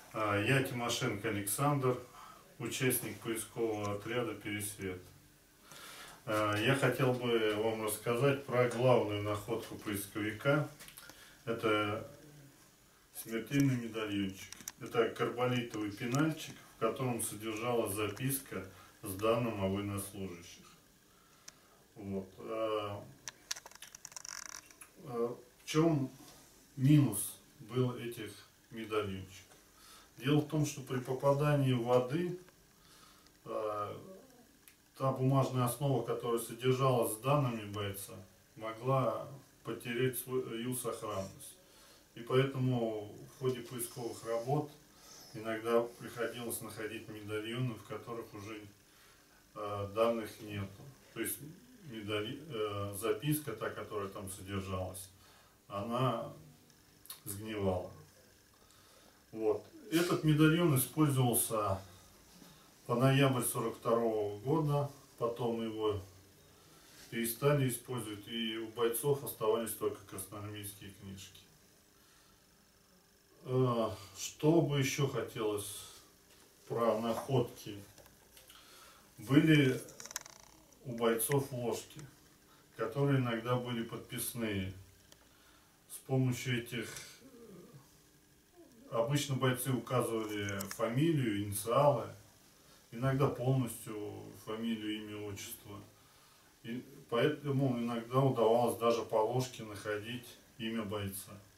Я Тимошенко Александр, участник поискового отряда «Пересвет». Я хотел бы вам рассказать про главную находку поисковика. Это смертельный медальончик. Это карболитовый пенальчик, в котором содержалась записка с данным о военнослужащих. Вот. В чем минус был этих медальончиков? Дело в том, что при попадании в воды та бумажная основа, которая содержалась с данными бойца, могла потерять свою сохранность. И поэтому в ходе поисковых работ иногда приходилось находить медальоны, в которых уже данных нету. То есть записка, та, которая там содержалась, она сгнивала. Вот. Этот медальон использовался по ноябрь 1942 года, потом его перестали использовать, и у бойцов оставались только красноармейские книжки. Что бы еще хотелось про находки? Были у бойцов ложки, которые иногда были подписные. С помощью этих обычно бойцы указывали фамилию, инициалы, иногда полностью фамилию, имя, отчество. И поэтому иногда удавалось даже по ложке находить имя бойца.